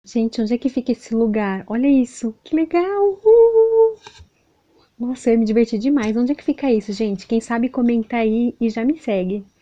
Gente, onde é que fica esse lugar? Olha isso, que legal! Nossa, eu ia me divertir demais. Onde é que fica isso, gente? Quem sabe comenta aí e já me segue.